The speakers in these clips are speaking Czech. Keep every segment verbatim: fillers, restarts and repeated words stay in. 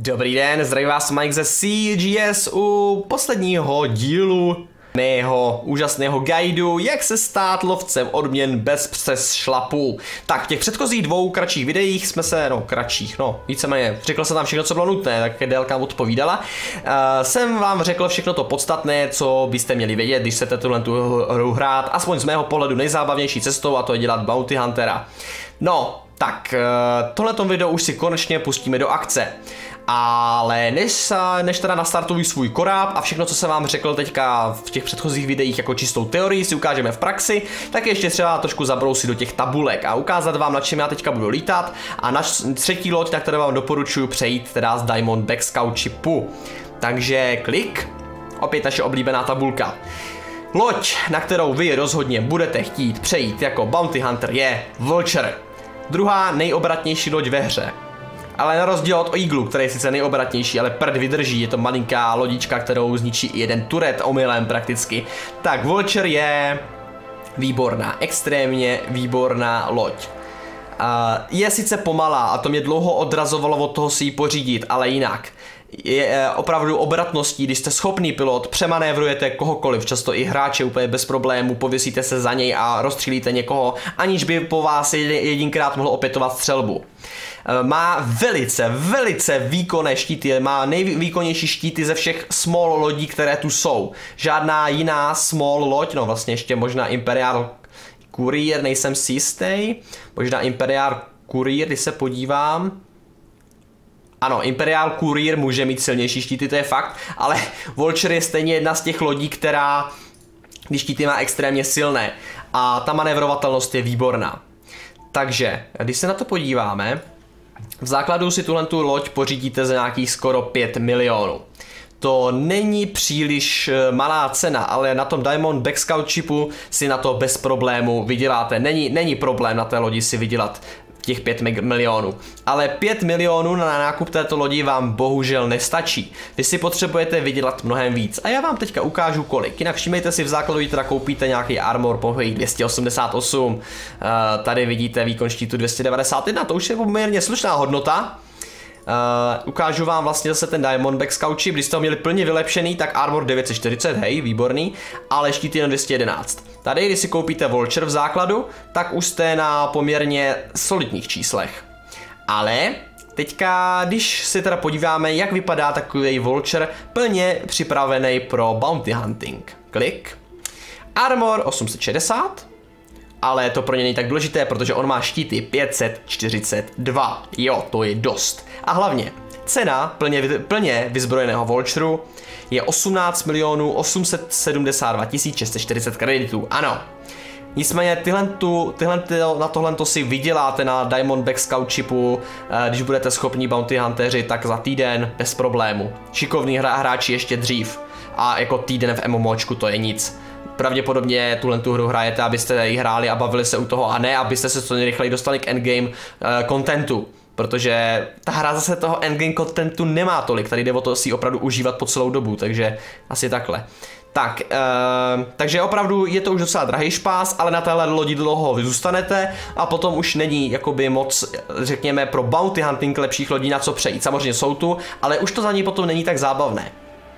Dobrý den, zdraví vás Mike ze C G S u posledního dílu mého úžasného guidu, jak se stát lovcem odměn bez přes šlapů. Tak v těch předchozích dvou kratších videích jsme se, no kratších, no víceméně, řekl jsem tam všechno, co bylo nutné, tak délka odpovídala. Uh, jsem vám řekl všechno to podstatné, co byste měli vědět, když chcete tuhle tu hru hrát, aspoň z mého pohledu nejzábavnější cestou, a to je dělat Bounty Huntera. No, tak uh, tohleto video už si konečně pustíme do akce. Ale než, než teda nastartuji svůj koráb a všechno, co jsem vám řekl teďka v těch předchozích videích jako čistou teorii si ukážeme v praxi, tak ještě třeba trošku zabrousit do těch tabulek a ukázat vám, na čem já teďka budu lítat, a na třetí loď, na které vám doporučuji přejít teda z Diamondback Scout Shipu. Takže klik, opět naše oblíbená tabulka. Loď, na kterou vy rozhodně budete chtít přejít jako Bounty Hunter, je Vulture. Druhá nejobratnější loď ve hře. Ale na rozdíl od Eagle, který je sice nejobratnější, ale prd vydrží, je to malinká lodička, kterou zničí i jeden turet omylem prakticky. Tak Vulture je výborná, extrémně výborná loď. Uh, je sice pomalá a to mě dlouho odrazovalo od toho si ji pořídit, ale jinak. Je opravdu obratností, když jste schopný pilot, přemanévrujete kohokoliv, často i hráče úplně bez problémů, pověsíte se za něj a rozstřílíte někoho, aniž by po vás jedinkrát mohl opětovat střelbu. Má velice, velice výkonné štíty, má nejvýkonnější štíty ze všech small lodí, které tu jsou. Žádná jiná small loď, no vlastně ještě možná Imperial Courier, nejsem si jistý, možná Imperial Courier, když se podívám. Ano, Imperial Courier může mít silnější štíty, to je fakt, ale Vulture je stejně jedna z těch lodí, která ty štíty má extrémně silné a ta manévrovatelnost je výborná. Takže, když se na to podíváme, v základu si tuhle tu loď pořídíte za nějakých skoro pět milionů. To není příliš malá cena, ale na tom Diamondback Scout Shipu si na to bez problému vyděláte. Není, není problém na té lodi si vydělat těch pět milionů. Ale pět milionů na nákup této lodi vám bohužel nestačí. Vy si potřebujete vydělat mnohem víc. A já vám teďka ukážu kolik. Jinak všimejte si, v základu teda koupíte nějaký armor pohoj dvě stě osmdesát osm. Uh, tady vidíte výkon štítu dvě stě devadesát jedna, to už je poměrně slušná hodnota. Uh, ukážu vám vlastně zase ten Diamondback Scout Ship, když jste ho měli plně vylepšený, tak armor devět set čtyřicet, hej, výborný, ale štít jen dvě stě jedenáct. Tady, když si koupíte Vulture v základu, tak už jste na poměrně solidních číslech. Ale teďka, když si teda podíváme, jak vypadá takový Vulture plně připravený pro bounty hunting. Klik. Armor osm set šedesát. Ale to pro ně není tak důležité, protože on má štíty pět set čtyřicet dva. Jo, to je dost. A hlavně, cena plně, plně vyzbrojeného Vultureu je osmnáct milionů osm set sedmdesát dva tisíc šest set čtyřicet kreditů. Ano. Nicméně tyhle tu, tyhle, na tohle si vyděláte na Diamondback Scout Shipu, když budete schopní bounty hunteři, tak za týden bez problému. Šikovní hra, hráči ještě dřív. A jako týden v MMOčku to je nic. Pravděpodobně tuhle tu hru hrajete, abyste ji hráli a bavili se u toho, a ne abyste se co nejrychleji dostali k endgame uh, contentu. Protože ta hra zase toho endgame contentu nemá tolik, tady jde o to si opravdu užívat po celou dobu, takže asi takhle. Tak, uh, takže opravdu je to už docela drahý špás, ale na téhle lodi dlouho vy zůstanete a potom už není jakoby moc, řekněme, pro bounty hunting lepších lodí na co přejít. Samozřejmě jsou tu, ale už to za ní potom není tak zábavné.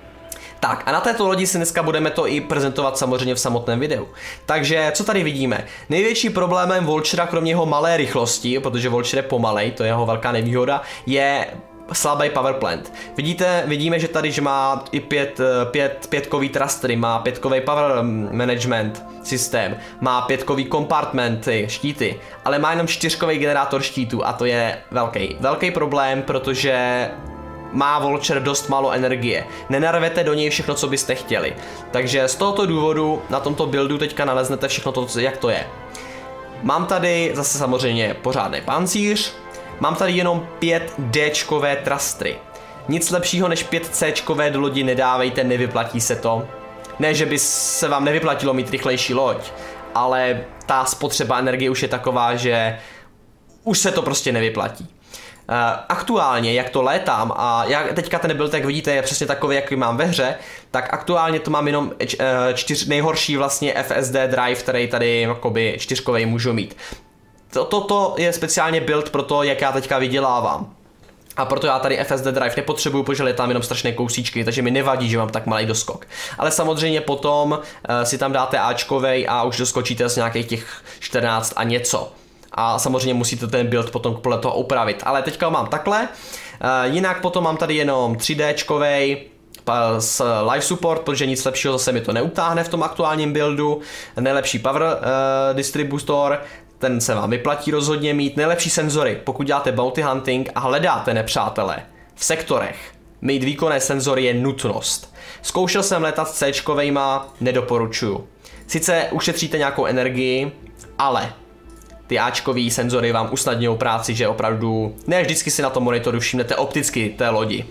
Tak a na této lodi si dneska budeme to i prezentovat samozřejmě v samotném videu. Takže co tady vidíme? Největší problémem Vulturea, kromě jeho malé rychlosti, protože Vulture je pomalej, to je jeho velká nevýhoda, je slabý power plant. Vidíte, vidíme, že tady že má i pět, pět, pětkový thrustery, má pětkový power management systém, má pětkový compartmenty, štíty, ale má jenom čtyřkový generátor štítů a to je velký, velký problém, protože má Vulture dost málo energie. Nenarvete do něj všechno, co byste chtěli. Takže z tohoto důvodu na tomto buildu teďka naleznete všechno to, jak to je. Mám tady zase samozřejmě pořádný pancíř. Mám tady jenom pět déčkové trastry. Nic lepšího než pět céčkové do lodi nedávejte, nevyplatí se to. Ne, že by se vám nevyplatilo mít rychlejší loď, ale ta spotřeba energie už je taková, že už se to prostě nevyplatí. Uh, aktuálně, jak to létám, a jak teďka ten build, jak vidíte, je přesně takový, jaký mám ve hře, tak aktuálně to mám jenom uh, čtyř, nejhorší vlastně F S D drive, který tady jakoby čtyřkovej můžu mít. Toto to je speciálně build pro to, jak já teďka vydělávám. A proto já tady F S D drive nepotřebuju, protože letám jenom strašné kousíčky, takže mi nevadí, že mám tak malý doskok. Ale samozřejmě potom uh, si tam dáte Ačkovej a už doskočíte z nějakých těch čtrnáct a něco. A samozřejmě musíte ten build potom podle toho upravit. Ale teďka mám takhle. Uh, jinak potom mám tady jenom tři Dčkovej s live support, protože nic lepšího zase mi to neutáhne v tom aktuálním buildu. Nejlepší power uh, distributor, ten se vám vyplatí rozhodně mít. Nejlepší senzory, pokud děláte bounty hunting a hledáte nepřátele v sektorech. Mít výkonné senzory je nutnost. Zkoušel jsem letat s C-čkovejma, nedoporučuju. Sice ušetříte nějakou energii, ale ty Ačkový senzory vám usnadňují práci, že opravdu ne vždycky si na tom monitoru všimnete opticky té lodi.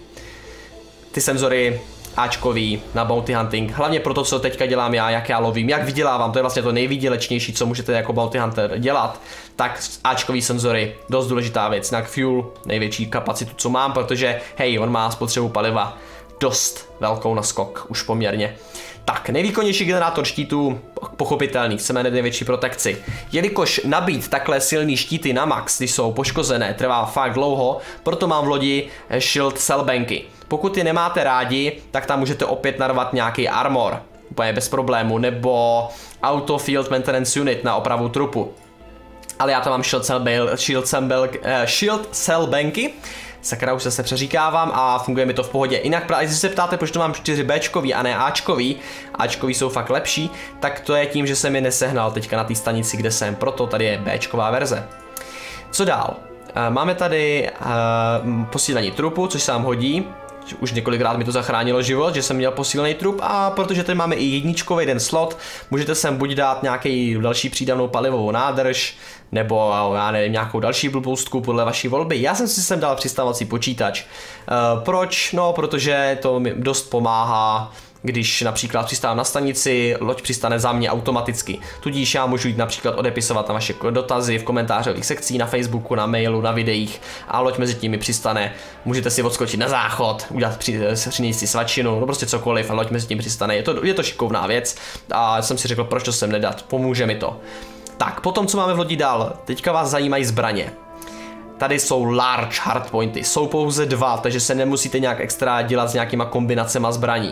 Ty senzory Ačkový na bounty hunting, hlavně proto, co teďka dělám já, jak já lovím, jak vydělávám, to je vlastně to nejvýdělečnější, co můžete jako bounty hunter dělat, tak Ačkový senzory, dost důležitá věc, jinak fuel, největší kapacitu, co mám, protože hej, on má spotřebu paliva dost velkou na skok, už poměrně. Tak, nejvýkonnější generátor štítů, pochopitelný, chceme největší protekci. Jelikož nabít takhle silný štíty na max, když jsou poškozené, trvá fakt dlouho, proto mám v lodi Shield Cellbanky. Pokud je nemáte rádi, tak tam můžete opět narvat nějaký armor, úplně bez problému, nebo Auto Field Maintenance Unit na opravu trupu. Ale já tam mám Shield Cellbanky, Shield Cellbanky, Shield Cellbanky. Sakra, už se přeříkávám a funguje mi to v pohodě. Jinak, když se ptáte, proč to mám čtyři Bčkový a ne Ačkový, Ačkový jsou fakt lepší, tak to je tím, že jsem je nesehnal teďka na té stanici, kde jsem, proto tady je Bčková verze. Co dál? Máme tady uh, posílení trupu, což se vám hodí. Už několikrát mi to zachránilo život, že jsem měl posílený trup, a protože tady máme i jedničkový jeden slot, můžete sem buď dát nějaký další přídavnou palivovou nádrž, nebo já nevím, nějakou další blboustku podle vaší volby. Já jsem si sem dal přistávací počítač. Uh, proč? No, protože to mi dost pomáhá, když například přistávám na stanici, loď přistane za mě automaticky. Tudíž já můžu jít například odepisovat na vaše dotazy v komentářových sekcích, na Facebooku, na mailu, na videích a loď mezi tím mi přistane. Můžete si odskočit na záchod, udělat přinést si svačinu, no prostě cokoliv a loď mezi tím přistane. Je to, je to šikovná věc a jsem si řekl, proč to sem nedat, pomůže mi to. Tak, potom co máme v lodi dál, teďka vás zajímají zbraně. Tady jsou large hardpointy, jsou pouze dva, takže se nemusíte nějak extra dělat s nějakýma kombinacema zbraní.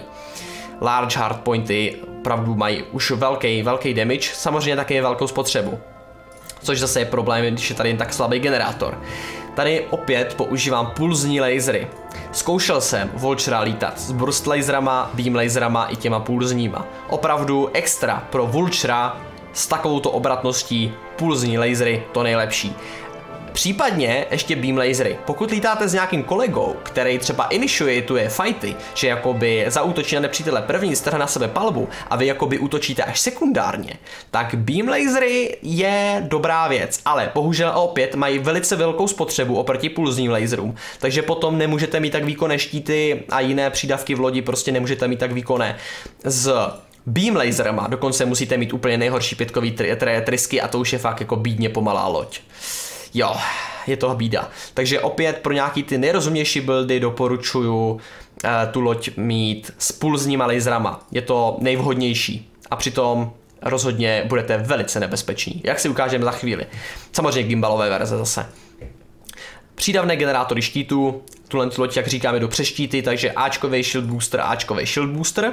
Large hardpointy opravdu mají už velký, velký damage, samozřejmě také velkou spotřebu. Což zase je problém, když je tady jen tak slabý generátor. Tady opět používám pulzní lasery. Zkoušel jsem Vultura lítat s burst laserama, beam laserama i těma pulzníma. Opravdu extra pro Vultura s takovouto obratností pulzní lasery to nejlepší. Případně ještě beam lasery. Pokud lítáte s nějakým kolegou, který třeba initiuje fighty, že jakoby zaútočí na nepřítele první, strhne na sebe palbu a vy jakoby útočíte až sekundárně, tak beam lasery je dobrá věc, ale bohužel opět mají velice velkou spotřebu oproti pulzním laserům, takže potom nemůžete mít tak výkonné štíty a jiné přídavky v lodi prostě nemůžete mít tak výkonné. Z beam laserama dokonce musíte mít úplně nejhorší pětkový tr tr trysky a to už je fakt jako bídně pomalá loď. Jo, je to bída. Takže opět pro nějaký ty nejrozumější buildy doporučuju uh, tu loď mít s pulzníma laserama. Je to nejvhodnější a přitom rozhodně budete velice nebezpeční, jak si ukážeme za chvíli. Samozřejmě gimbalové verze zase. Přídavné generátory štítů, tuhle loď, jak říkáme, do přeštíty, takže Ačkovej shield booster, Ačkovej shield booster.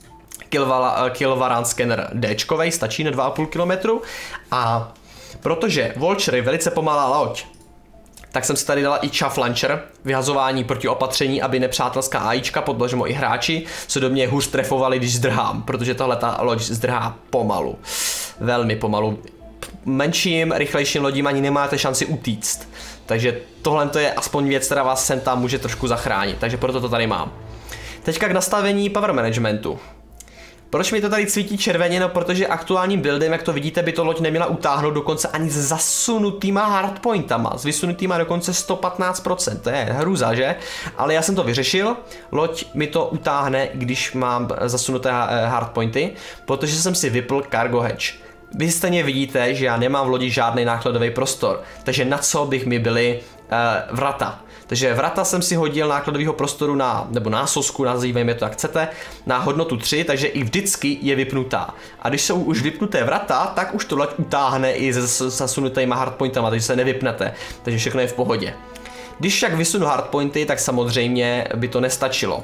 Kilovaran scanner Dčkovej, stačí na dva a půl kilometru a protože Vulture je velice pomalá loď, tak jsem si tady dala i chaff launcher, vyhazování proti opatření, aby nepřátelská AIčka, podložmo i hráči, se do mě hůř trefovali, když zdrhám, protože tahle ta loď zdrhá pomalu. Velmi pomalu. Menším, rychlejším lodím ani nemáte šanci utíct. Takže tohle je aspoň věc, která vás sem tam může trošku zachránit, takže proto to tady mám. Teďka k nastavení power managementu. Proč mi to tady cvítí červeně? No protože aktuálním buildem, jak to vidíte, by to loď neměla utáhnout dokonce ani s zasunutýma hardpointama, s vysunutýma dokonce sto patnáct procent, to je hruza, že? Ale já jsem to vyřešil, loď mi to utáhne, když mám zasunuté hardpointy, protože jsem si vypl cargo hatch. Vy stejně vidíte, že já nemám v lodi žádný nákladový prostor, takže na co bych mi byly uh, vrata. Takže vrata jsem si hodil nákladového prostoru na, nebo násosku, nazývejme to jak chcete, na hodnotu tři, takže i vždycky je vypnutá. A když jsou už vypnuté vrata, tak už to loď utáhne i se zasunutýma hardpointama, takže se nevypnete, takže všechno je v pohodě. Když však vysunu hardpointy, tak samozřejmě by to nestačilo.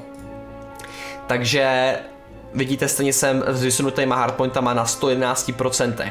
Takže vidíte, stejně jsem s vysunutýma hardpointama na sto jedenáct procent.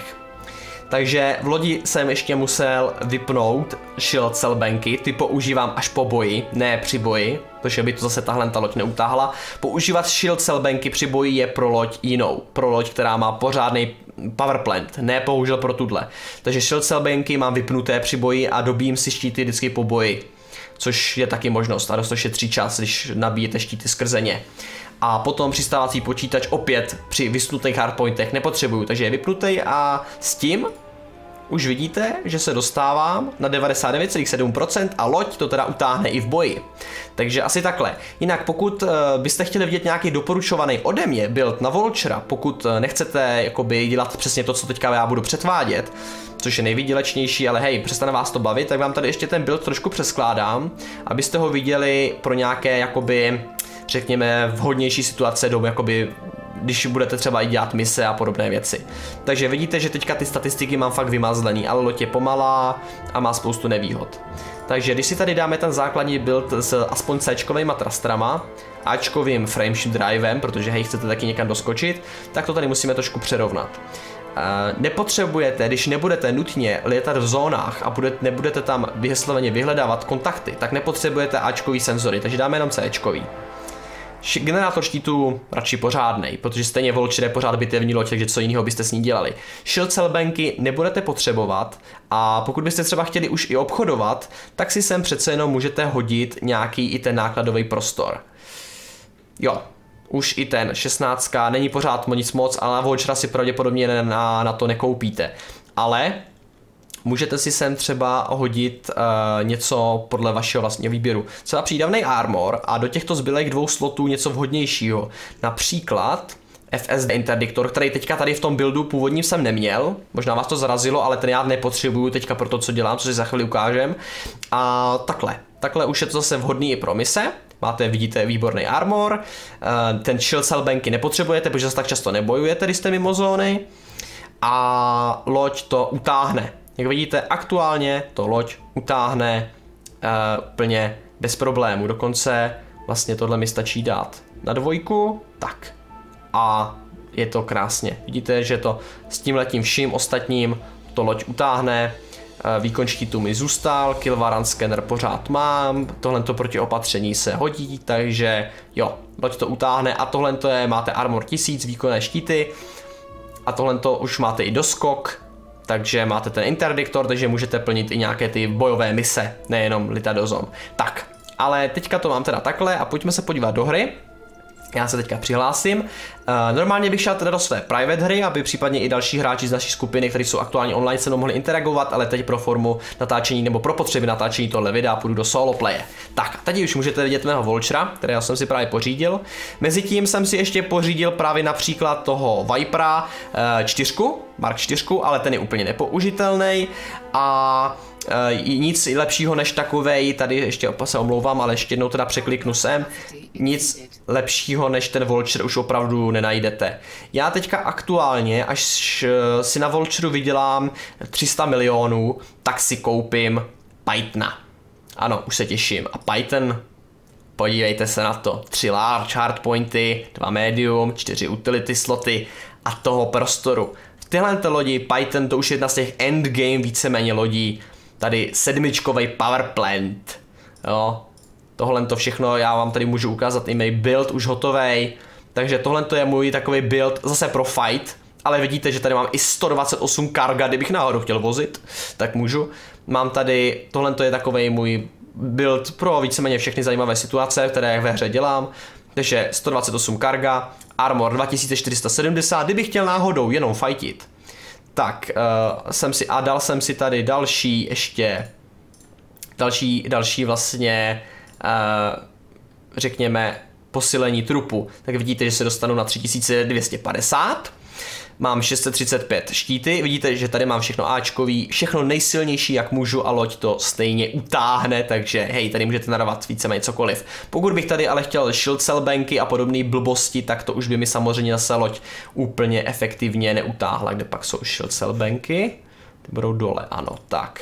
Takže v lodi jsem ještě musel vypnout shield cell banky, ty používám až po boji, ne při boji, protože by to zase tahle ta loď neutáhla. Používat shield cell banky při boji je pro loď jinou, pro loď, která má pořádný power plant, ne bohužel pro tuhle. Takže shield cell banky mám vypnuté při boji a dobím si štíty vždycky po boji, což je taky možnost a dost to šetří čas, když nabíjete štíty skrze ně. A potom přistávací počítač opět při vysnutých hardpointech nepotřebuju, takže je vypnutý a s tím už vidíte, že se dostávám na devadesát devět celá sedm procent a loď to teda utáhne i v boji. Takže asi takhle. Jinak pokud byste chtěli vidět nějaký doporučovaný ode mě build na Vultura, pokud nechcete jakoby dělat přesně to, co teďka já budu předvádět, což je nejvýdělečnější, ale hej, přestane vás to bavit, tak vám tady ještě ten build trošku přeskládám, abyste ho viděli pro nějaké jakoby, řekněme, vhodnější situace, do jakoby, když budete třeba i dělat mise a podobné věci. Takže vidíte, že teďka ty statistiky mám fakt vymazlený, ale loď je pomalá a má spoustu nevýhod. Takže když si tady dáme ten základní build s aspoň C-čkovejma trastrama, Ačkovým frameshift drivem, protože hej, chcete taky někam doskočit, tak to tady musíme trošku přerovnat. Uh, nepotřebujete, když nebudete nutně létat v zónách a budete, nebudete tam vysloveně vyhledávat kontakty, tak nepotřebujete Ačkový senzory, takže dáme jenom Cčkový. Generátor štítů radši pořádnej, protože stejně Vulture je pořád bitevní loď, takže co jiného byste s ní dělali. Shield cell banky nebudete potřebovat a pokud byste třeba chtěli už i obchodovat, tak si sem přece jenom můžete hodit nějaký i ten nákladový prostor. Jo, už i ten šestnáct není pořád nic moc, ale na Vultura si pravděpodobně na, na to nekoupíte. Ale můžete si sem třeba hodit uh, něco podle vašeho vlastního výběru. Třeba přídavný armor a do těchto zbylých dvou slotů něco vhodnějšího. Například F S D interdiktor, který teďka tady v tom buildu původním jsem neměl. Možná vás to zarazilo, ale ten já nepotřebuju teďka pro to, co dělám, co si za chvíli ukážem. A takhle. Takhle už je to zase vhodný i pro mise. Máte, vidíte, výborný armor. Uh, ten shield cell banky nepotřebujete, protože zase tak často nebojujete, když jste mimo zóny. A loď to utáhne. Jak vidíte, aktuálně to loď utáhne uh, úplně bez problémů. Dokonce vlastně tohle mi stačí dát na dvojku, tak. A je to krásně. Vidíte, že to s tímhletím vším ostatním to loď utáhne. Uh, výkon štítu mi zůstal, kill warrant scanner pořád mám, tohle to proti opatření se hodí, takže jo, loď to utáhne a tohle to je, máte armor tisíc, výkonné štíty a tohle to už máte i doskok. Takže máte ten interdiktor, takže můžete plnit i nějaké ty bojové mise, nejenom litadozom. Tak, ale teďka to mám teda takhle a pojďme se podívat do hry. Já se teďka přihlásím. Uh, normálně bych šel teda do své private hry, aby případně i další hráči z naší skupiny, kteří jsou aktuálně online, se mnou mohli interagovat, ale teď pro formu natáčení nebo pro potřeby natáčení tohle videa půjdu do solo playe. Tak, teď už můžete vidět mého Vultura, kterého jsem si právě pořídil. Mezitím jsem si ještě pořídil právě například toho Vipera uh, čtyřku, Mark čtyři, ale ten je úplně nepoužitelný a Uh, nic lepšího než takovej, tady ještě se omlouvám, ale ještě jednou teda překliknu sem, nic lepšího než ten Vulture už opravdu nenajdete. Já teďka aktuálně, až si na Vulture vydělám tři sta milionů, tak si koupím Pythona. Ano, už se těším. A Python, podívejte se na to, tři large hardpointy, dva medium, čtyři utility sloty a toho prostoru. V téhle lodi Python to už je jedna z těch endgame víceméně lodí. Tady sedmičkový power plant, jo, tohle to všechno já vám tady můžu ukázat i můj build už hotovej, takže tohle to je můj takový build zase pro fight, ale vidíte, že tady mám i sto dvacet osm karga, kdybych náhodou chtěl vozit, tak můžu. Mám tady, tohle to je takový můj build pro víceméně všechny zajímavé situace, které ve hře dělám, takže sto dvacet osm karga, armor dva tisíce čtyři sta sedmdesát, kdybych chtěl náhodou jenom fightit. Tak, uh, jsem si, a dal jsem si tady další ještě, další, další vlastně, uh, řekněme, posílení trupu. Tak vidíte, že se dostanu na tři tisíce dvě stě padesát. Mám šest set třicet pět štíty, vidíte, že tady mám všechno áčkový, všechno nejsilnější, jak můžu a loď to stejně utáhne, takže hej, tady můžete nadávat víceméně cokoliv. Pokud bych tady ale chtěl shield cell banky a podobné blbosti, tak to už by mi samozřejmě zase loď úplně efektivně neutáhla. Kde pak jsou shield cell banky? Ty budou dole, ano, tak.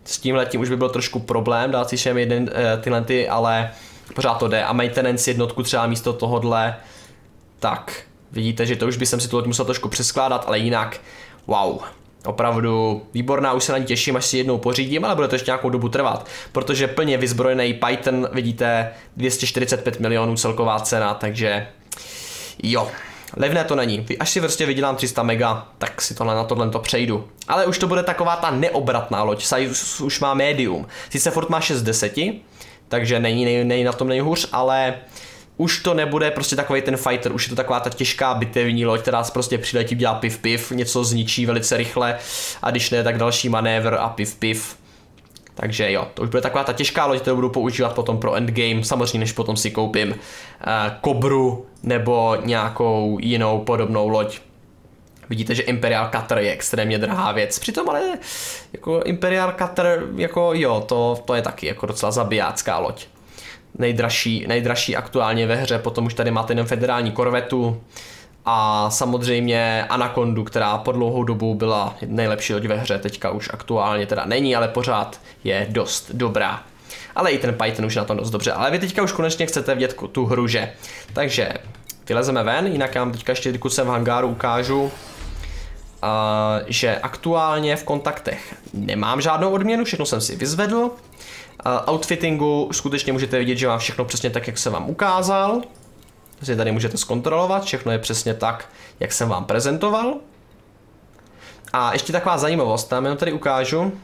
S tímhletím už by byl trošku problém dát si všem jeden e, tyhle ty, ale pořád to jde. A maintenance jednotku třeba místo tohodle, tak vidíte, že to už by jsem si to musel trošku přeskládat, ale jinak, wow. Opravdu výborná, už se na ní těším, až si jednou pořídím, ale bude to ještě nějakou dobu trvat, protože plně vyzbrojený Python, vidíte, dvě stě čtyřicet pět milionů celková cena, takže jo, levné to není. Až si prostě vydělám tři sta mega, tak si tohle na tohle to přejdu. Ale už to bude taková ta neobratná loď, size už má medium, sice furt má šest z deseti, takže není, nej, nej, na tom nejhůř, ale už to nebude prostě takový ten fighter, už je to taková ta těžká bitevní loď, která prostě přiletí, dělá piv piv, něco zničí velice rychle a když ne, tak další manévr a piv piv. Takže jo, to už bude taková ta těžká loď, kterou budu používat potom pro endgame, samozřejmě než potom si koupím uh, Kobru nebo nějakou jinou podobnou loď. Vidíte, že Imperial Cutter je extrémně drahá věc, přitom ale jako Imperial Cutter, jako jo, to, to je taky jako docela zabijácká loď. Nejdražší, nejdražší aktuálně ve hře, potom už tady máte jenom federální korvetu a samozřejmě Anacondu, která po dlouhou dobu byla nejlepší loď ve hře, teďka už aktuálně teda není, ale pořád je dost dobrá. Ale i ten Python už je na tom dost dobře, ale vy teďka už konečně chcete vidět tu hru, že? Takže vylezeme ven, jinak já vám teďka ještě, když jsem v hangáru ukážu, uh, že aktuálně v kontaktech nemám žádnou odměnu, všechno jsem si vyzvedl. Uh, outfittingu skutečně můžete vidět, že mám všechno přesně tak, jak jsem vám ukázal. Si tady můžete zkontrolovat, všechno je přesně tak, jak jsem vám prezentoval. A ještě taková zajímavost, tam jenom tady ukážu. Uh,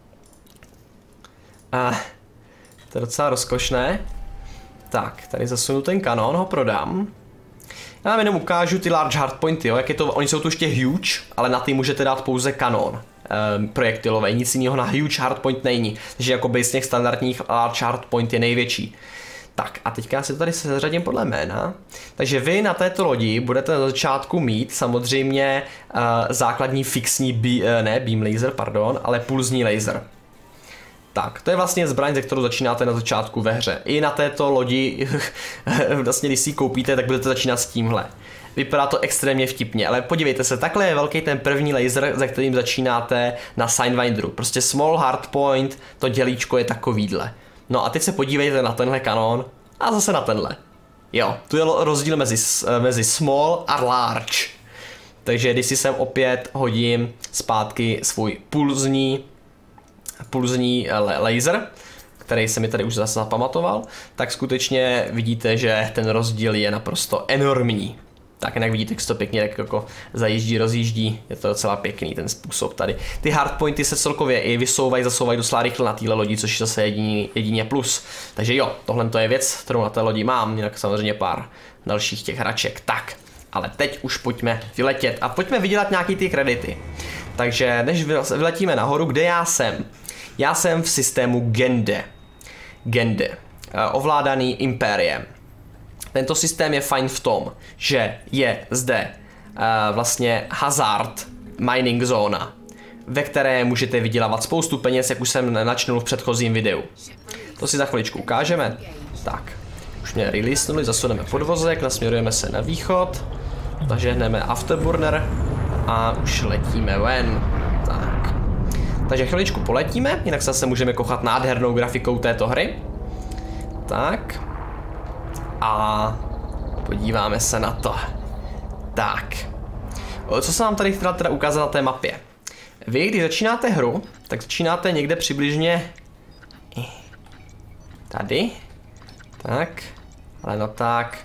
to je docela rozkošné. Tak, tady zasunu ten kanon, ho prodám. Já vám jenom ukážu ty large hardpointy, jo, jak je to, oni jsou tu ještě huge, ale na ty můžete dát pouze kanon. Um, projektilové, nic jiného na huge hardpoint není, takže jako bez těch standardních large hardpoint je největší. Tak a teďka já si to tady seřadím podle jména. Takže vy na této lodi budete na začátku mít samozřejmě uh, základní fixní, bí, uh, ne beam laser, pardon, ale pulzní laser. Tak, to je vlastně zbraň, ze kterou začínáte na začátku ve hře. I na této lodi, vlastně když si ji koupíte, tak budete začínat s tímhle. Vypadá to extrémně vtipně, ale podívejte se, takhle je velký ten první laser, za kterým začínáte na Signfinderu. Prostě small hardpoint, to dělíčko je takovýhle. No a teď se podívejte na tenhle kanon a zase na tenhle. Jo, tu je rozdíl mezi, mezi small a large. Takže když si sem opět hodím zpátky svůj pulzní, pulzní laser, který se mi tady už zase zapamatoval, tak skutečně vidíte, že ten rozdíl je naprosto enormní. Tak jinak vidíte, jak se to pěkně tak jako zajíždí, rozjíždí, je to docela pěkný ten způsob tady. Ty hardpointy se celkově i vysouvají, zasouvají docela rychle na téhle lodi, což je zase jediný, jedině plus. Takže jo, tohle to je věc, kterou na té lodi mám, jinak samozřejmě pár dalších těch hraček. Tak, ale teď už pojďme vyletět a pojďme vydělat nějaký ty kredity. Takže než vyletíme nahoru, kde já jsem? Já jsem v systému Gende. Gende, ovládaný Impériem. Tento systém je fajn v tom, že je zde uh, vlastně hazard mining zóna, ve které můžete vydělávat spoustu peněz, jak už jsem načnul v předchozím videu. To si za chviličku ukážeme. Tak, už mě releasenuli, zasuneme podvozek, nasměrujeme se na východ, zažehneme afterburner a už letíme ven. Tak. Takže chviličku poletíme, jinak zase můžeme kochat nádhernou grafikou této hry. Tak. A podíváme se na to. Tak. Co jsem vám tady chtěl teda ukázat na té mapě? Vy, když začínáte hru, tak začínáte někde přibližně tady. Tak. Ale no tak.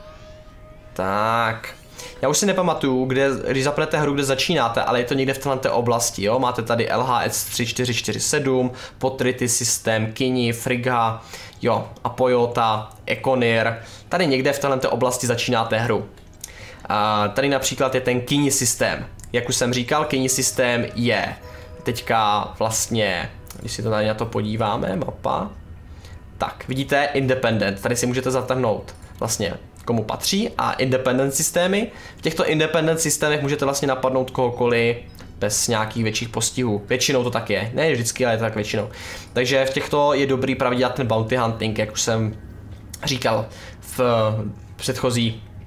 Tak. Já už si nepamatuju, kde, když zapnete hru, kde začínáte, ale je to někde v této oblasti, jo? Máte tady L H S tři čtyři čtyři sedm, Potrity systém, Kini, Frigga, jo, Apoyota, Econir. Tady někde v této oblasti začínáte hru. A tady například je ten Kini systém. Jak už jsem říkal, Kini systém je teďka vlastně, když si to tady na to podíváme, mapa. Tak, vidíte, independent, tady si můžete zatrhnout vlastně komu patří a independent systémy. V těchto independent systémech můžete vlastně napadnout kohokoliv bez nějakých větších postihů. Většinou to tak je, ne vždycky, ale je to tak většinou. Takže v těchto je dobrý právě dělat ten bounty hunting, jak už jsem říkal v předchozí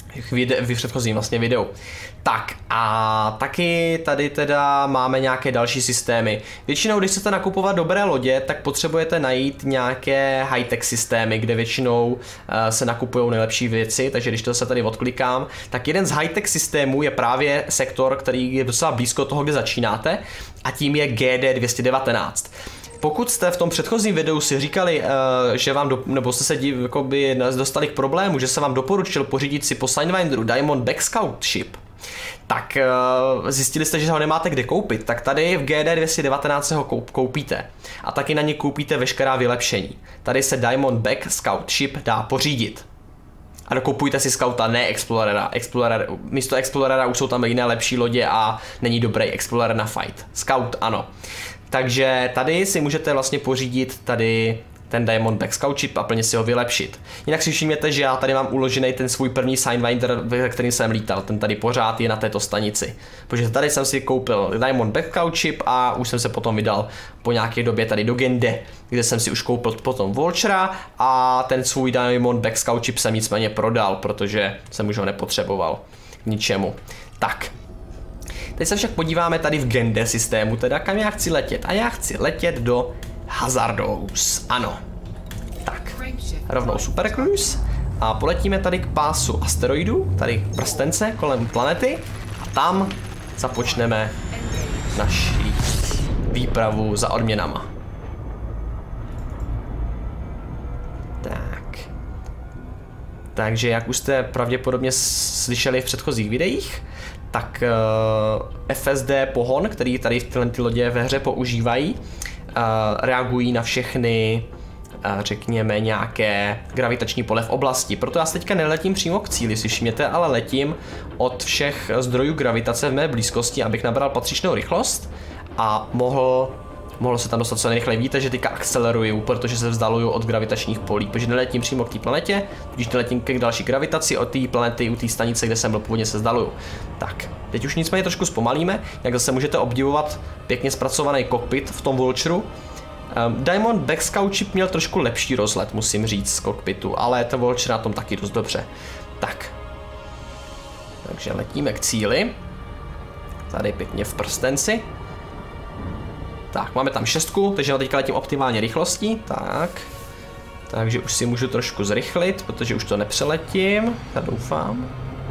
v předchozím vlastně videu. Tak a taky tady teda máme nějaké další systémy. Většinou, když chcete nakupovat dobré lodě, tak potřebujete najít nějaké high-tech systémy, kde většinou uh, se nakupují nejlepší věci, takže když to se tady odklikám, tak jeden z high-tech systémů je právě sektor, který je docela blízko toho, kde začínáte, a tím je G D dvě stě devatenáct. Pokud jste v tom předchozím videu si říkali, uh, že vám, do, nebo jste se jakoby dostali k problému, že se vám doporučil pořídit si po Sidewinderu Diamondback Scout Ship, tak uh, zjistili jste, že ho nemáte kde koupit, tak tady v G D dvě stě devatenáct se ho koup, koupíte. A taky na ně koupíte veškerá vylepšení. Tady se Diamondback Scout Ship dá pořídit. A dokupujte si Scouta, ne Explorera. Explorer, místo Explorera už jsou tam jiné lepší lodě a není dobrý Explorer na fight. Scout ano. Takže tady si můžete vlastně pořídit tady ten Diamondback Scout Ship a plně si ho vylepšit. Jinak si všimněte, že já tady mám uložený ten svůj první Sidewinder, ve kterým jsem lítal. Ten tady pořád je na této stanici. Protože tady jsem si koupil Diamondback Scout Ship a už jsem se potom vydal po nějaké době tady do Gende, kde jsem si už koupil potom Vultura a ten svůj Diamondback Scout Ship jsem nicméně prodal, protože jsem už ho nepotřeboval k ničemu. Tak. Teď se však podíváme tady v Gende systému, teda kam já chci letět. A já chci letět do Hazardous, ano. Tak, rovnou Super Cruise a poletíme tady k pásu asteroidů, tady k prstence kolem planety a tam započneme naši výpravu za odměnama. Tak. Takže jak už jste pravděpodobně slyšeli v předchozích videích, tak uh, F S D pohon, který tady v tyhle ty lodě ve hře používají, uh, reagují na všechny, uh, řekněme, nějaké gravitační pole v oblasti. Proto já se teďka neletím přímo k cíli, si všimněte, ale letím od všech zdrojů gravitace v mé blízkosti, abych nabral patřičnou rychlost a mohl, mohl se tam dostat co nejrychleji. Víte, že teďka akceleruju, protože se vzdaluju od gravitačních polí, protože neletím přímo k té planetě, když neletím k další gravitaci od té planety u té stanice, kde jsem byl původně, se vzdaluju. Tak, teď už nicméně trošku zpomalíme, jak zase můžete obdivovat pěkně zpracovaný kokpit v tom Vulturu. Um, Diamondback Scout Ship měl trošku lepší rozhled, musím říct, z kokpitu, ale ten Vulture na tom taky dost dobře. Tak. Takže letíme k cíli. Tady pěkně v prstenci. Tak, máme tam šestku, takže teďka letím optimálně rychlostí. Tak. Takže už si můžu trošku zrychlit, protože už to nepřeletím. Já doufám.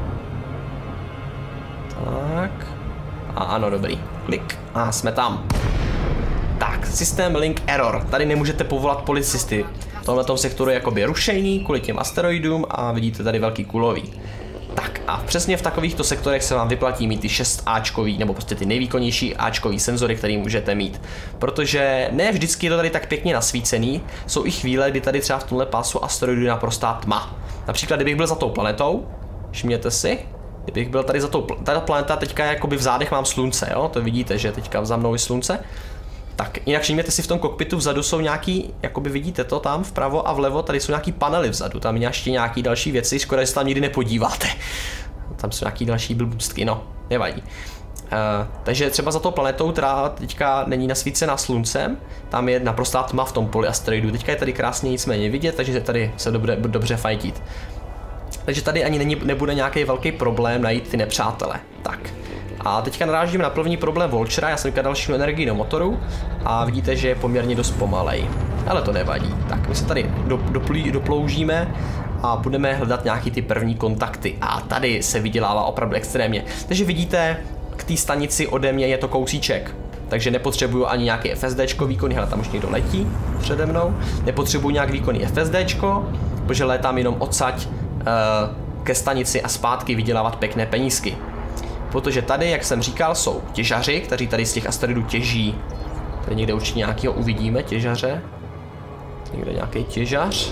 Tak. A ano, dobrý. Klik. A jsme tam. Tak, systém link error. Tady nemůžete povolat policisty. V tomhle sektoru je jakoby rušejný kvůli těm asteroidům a vidíte tady velký kulový. Tak a přesně v takovýchto sektorech se vám vyplatí mít ty šest áčkový, nebo prostě ty nejvýkonnější áčkový senzory, který můžete mít. Protože ne vždycky je to tady tak pěkně nasvícený, jsou i chvíle, kdy tady třeba v tomhle pásu asteroidu je naprostá tma. Například, kdybych byl za tou planetou, všimněte si, kdybych byl tady za tou, ta planeta teďka jakoby v zádech mám slunce, jo, to vidíte, že teďka za mnou je slunce. Tak, jinak všimněte si, v tom kokpitu vzadu jsou nějaký, jakoby vidíte to tam vpravo a vlevo, tady jsou nějaký panely vzadu, tam ještě nějaký další věci, škoda, že se tam nikdy nepodíváte. Tam jsou nějaký další blbůstky, no, nevadí. Uh, takže třeba za tou planetou, která teďka není nasvícená sluncem, tam je naprostá tma v tom poli asteroidu, teďka je tady krásně nicméně vidět, takže tady se dobře, dobře fajtit. Takže tady ani není, nebude nějaký velký problém najít ty nepřátele. Tak. A teďka narážím na první problém Vultura, já jsem teďka další energii do motoru a vidíte, že je poměrně dost pomalej. Ale to nevadí. Tak my se tady do, doplí, doploužíme a budeme hledat nějaký ty první kontakty. A tady se vydělává opravdu extrémně. Takže vidíte, k té stanici ode mě je to kousíček. Takže nepotřebuju ani nějaký FSDčko výkonný, hele, tam už někdo letí přede mnou. Nepotřebuju nějak výkonný FSDčko, protože létám jenom odsaď uh, ke stanici a zpátky vydělávat pěkné penízky. Protože tady, jak jsem říkal, jsou těžaři, kteří tady z těch asteroidů těží. Tady někde určitě nějakého uvidíme, těžaře. Někde nějaký těžař.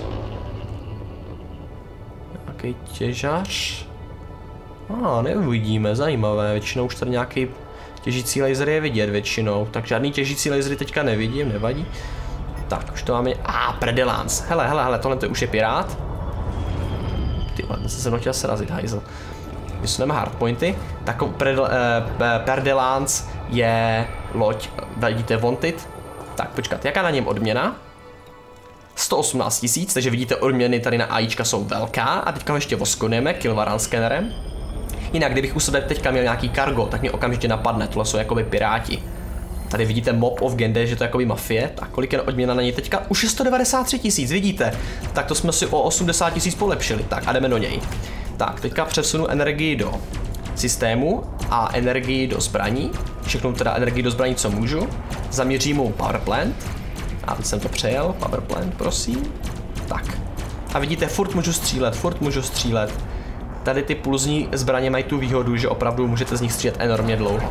Nějaký těžař. A ah, neuvidíme, zajímavé, většinou už tady nějaký těžící laser je vidět většinou, tak žádný těžící lasery teďka nevidím, nevadí. Tak, už to máme, a ah, Predelance, hele, hele, hele, tohle to už je pirát. Ty, ten se se mnou chtěl srazit, hajzl. Vysuneme hardpointy, tak Predel, eh, Perdelance je loď, vidíte, Wanted. Tak, počkat, jaká na něm odměna? sto osmnáct tisíc, takže vidíte, odměny tady na AIčka jsou velká a teďka ho ještě voskonujeme Kilvaran skenerem. Jinak, kdybych u sebe teďka měl nějaký cargo, tak mě okamžitě napadne, tohle jsou jakoby piráti. Tady vidíte Mob of Gende, že to je jakoby mafie, tak kolik je odměna na něj teďka? Už je sto devadesát tři tisíc, vidíte? Tak to jsme si o osmdesát tisíc polepšili, tak a jdeme do něj. Tak, teďka přesunu energii do systému a energii do zbraní. Všechnu teda energii do zbraní, co můžu. Zaměřím mu power plant. A teď jsem to přejel, power plant, prosím. Tak. A vidíte, furt můžu střílet, furt můžu střílet. Tady ty pulzní zbraně mají tu výhodu, že opravdu můžete z nich střílet enormně dlouho.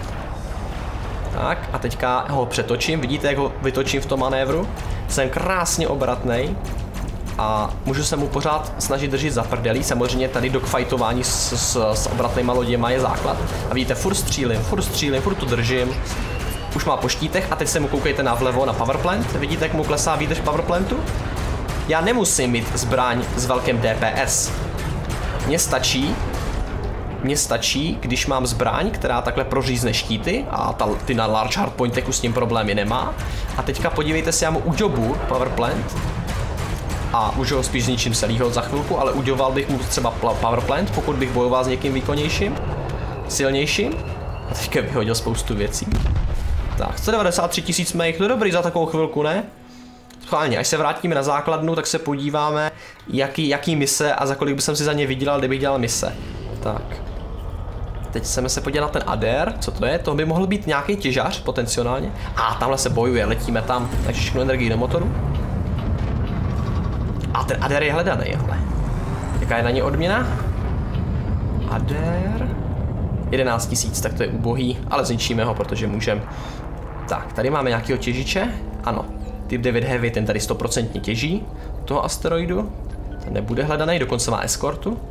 Tak, a teďka ho přetočím, vidíte, jak ho vytočím v tom manévru? Jsem krásně obratnej a můžu se mu pořád snažit držet za prdelí. Samozřejmě tady dogfightování s, s, s obratnýma loděma je základ. A vidíte, furt střílím, furt střílím, furt to držím. Už má po štítech a teď se mu koukejte na vlevo na powerplant. Vidíte, jak mu klesá výdrž powerplantu? Já nemusím mít zbraň s velkým D P S. Mně stačí, mně stačí, když mám zbraň, která takhle prořízne štíty a ta, ty na large hardpointech už s tím problémy nemá. A teďka podívejte se, já mu uďobu powerplant a už ho spíš zničím celýho za chvilku, ale uděloval bych mu třeba powerplant, pokud bych bojoval s někým výkonnějším, silnějším. A teďka vyhodil spoustu věcí. Tak, sto devadesát tři tisíc mých, to je dobrý za takovou chvilku, ne? Schválně, až se vrátíme na základnu, tak se podíváme, jaký, jaký mise a za kolik bych si za ně vydělal, kdybych dělal mise. Tak. Teď chceme se podívat na ten Ader, co to je? To by mohl být nějaký těžař potenciálně. A tamhle se bojuje, letíme tam, takže všechno energii do motoru. A ten Ader je hledaný, ale. Jaká je na ně odměna? Ader. jedenáct tisíc, tak to je ubohý, ale zničíme ho, protože můžeme. Tak, tady máme nějakého těžiče. Ano, typ devět Heavy, ten tady sto procent těží toho asteroidu. Ten nebude hledaný, dokonce má eskortu.